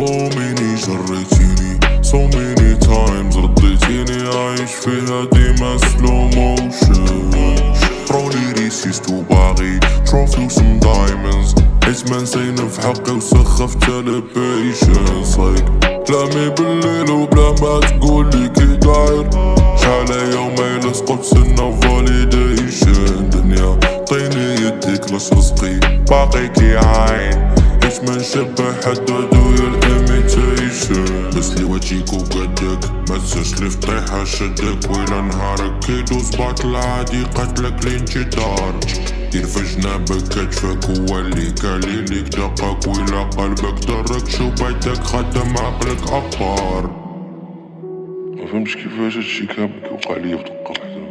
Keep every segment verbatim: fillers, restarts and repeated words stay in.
so many جريتيني so many times رديتيني عايش فيها ديما slow motion برولي ريسيست وباغي تروفي وسم دايموندز حيت ما نسينا في حقي وسخفت على بيشنس لايك كلامي بالليل وبلا ما تقولي كي داير شحال يومين لسقط سنة فاليديشن دنيا عطيني يديك لاش رزقي باقي كي عاين حيت ما نشبه حد عدويا الاميتيشن بس لي وجهك وقدك ما تنساش لي في طيحة شدك ويلا نهارك كيدوز باطل عادي قتلك لين تجي دار دير في جنابك كتفك هو اللي كالي ليك دقاك ويلا قلبك درك شو بيتك خدم عقلك أبار مفهمتش كيفاش هادشي كامل كيوقع ليا في دقة وحدة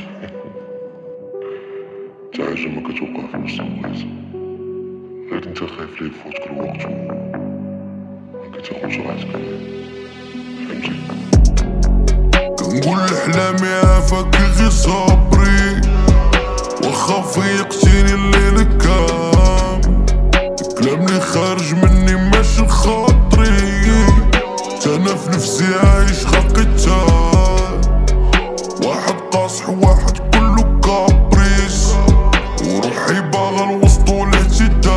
تا حاجة ما كتوقع في نص الوقت غير نتا خايف ليه يفوتك الوقت مكتاخدش راحتك فهمتي كنقول لحلامي عافاك غير صبري واخا فيقتيني الليل كامل الكلام لي خارج مني ماشي لخاطري انا في نفسي عايش خاقتها واحد قاصح واحد كله كابريس وروحي باغا الوسط والاعتدال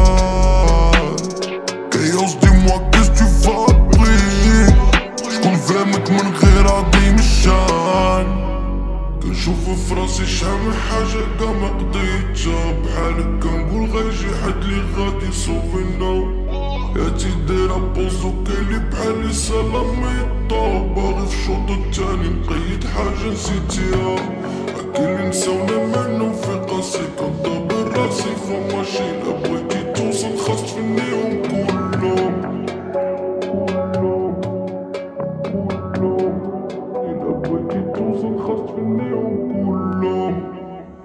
كيوس دي موا كيس تو فابري شكون فاهمك من غير عظيم الشان كنشوف فراسي شحال حاجة كاع ما قضيتها بحالك كنقول غيجي حد لي غادي يصوفينا ياتي دايرة بوز وكاين لي بحالي سلاميطا باغي في الشوط التاني نقيد حاجة نسيتيها هاكي لي نساونا منهم في قاسي كنضرب راسي فماشي إلا بغيتي توصل خاص تفنيهم كلهم إلا بغيتي توصل خاص تفنيهم كلهم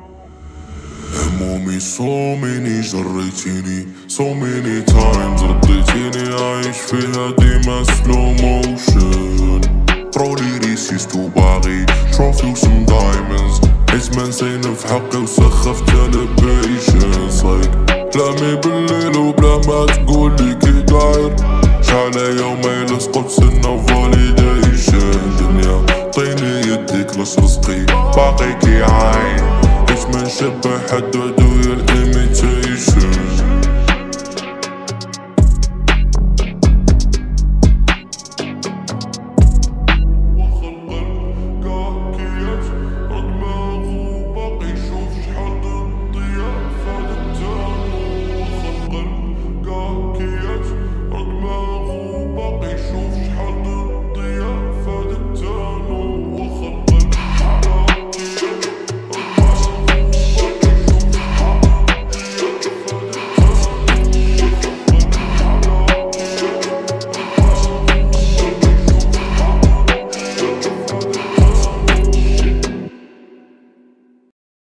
همومي so many جريتيني so many times رديتيني عايش فيها ديما slow motion برولي ريسيست وباغي تروفي وسم دايموندز حيت ما نسينا في حقي وسخفت على بيشنس لايك كلامي بالليل وبلا ما تقولي كي داير شحال يومين لسقط سنة فاليديشن دنيا عطيني يديك لاش رزقي باقي كي عاين حيت ما نشبه حد عدويا الاميتيشن